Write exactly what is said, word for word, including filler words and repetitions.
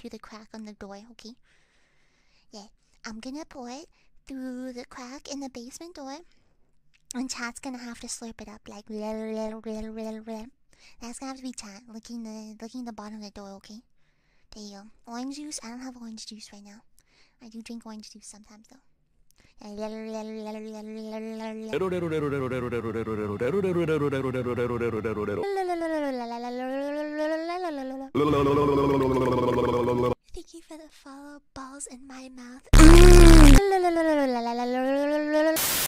through the crack on the door, okay? Yeah, I'm gonna pour it through the crack in the basement door, and Chat's gonna have to slurp it up like. That's gonna have to be Chat licking the licking the bottom of the door, okay? There you go. Orange juice. I don't have orange juice right now. I do drink orange juice sometimes though. Thank you for the follow, balls in my mouth.